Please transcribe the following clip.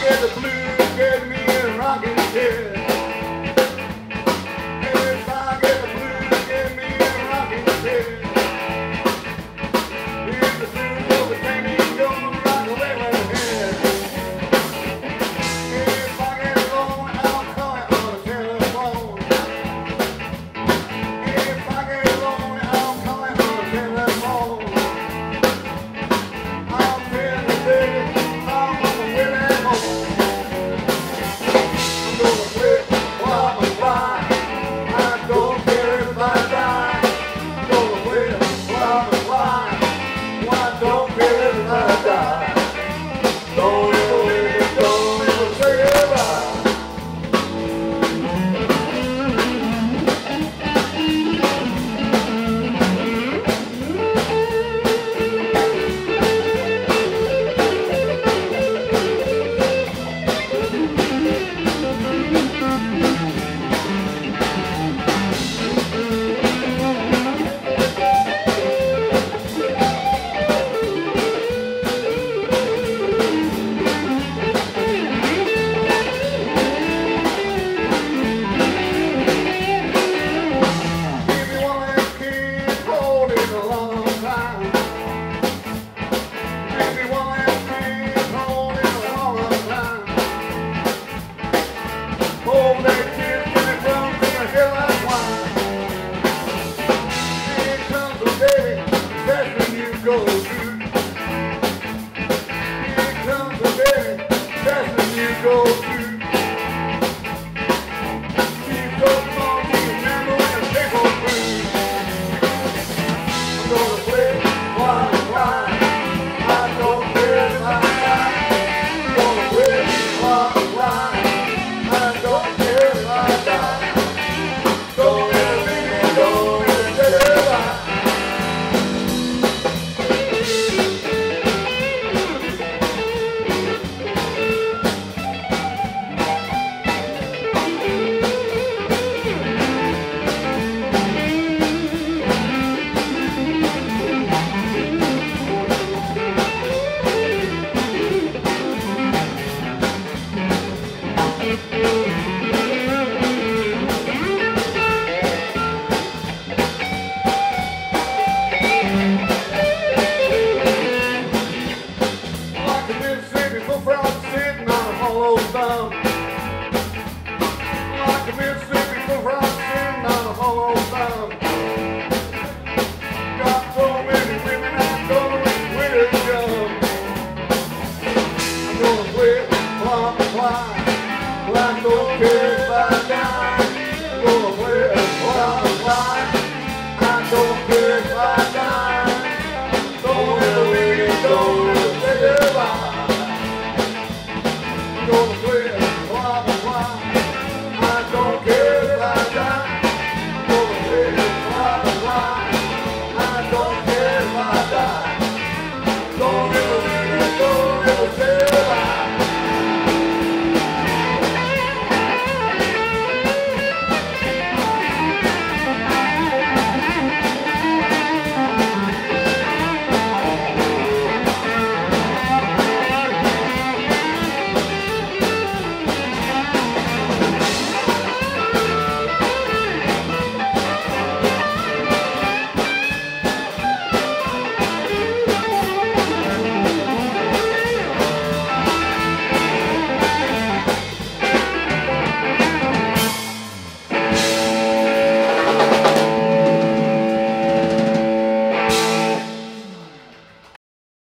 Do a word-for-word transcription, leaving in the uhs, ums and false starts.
get the blues, get me a rocking chair. If I get the blues, get me a rocking chair. If the blues overtake me, gonna rock away right here. If I get alone, I'll call it on the telephone. If I get alone, I'll call it on the telephone. I'll tell the baby I'm on the way back home. I'm gonna quit while I'm flying. I don't care if I die. I'm gonna quit while I'm flying. I don't care if I die. Don't ever leave me, don't ever say goodbye. Go through. Here comes the day, that's when you go through. Keep going on, keep remember when the people through. I'm gonna play while I cry. I don't care if I die. I'm gonna play while I cry. I don't care if I die. Don't ever leave me, don't ever say goodbye. From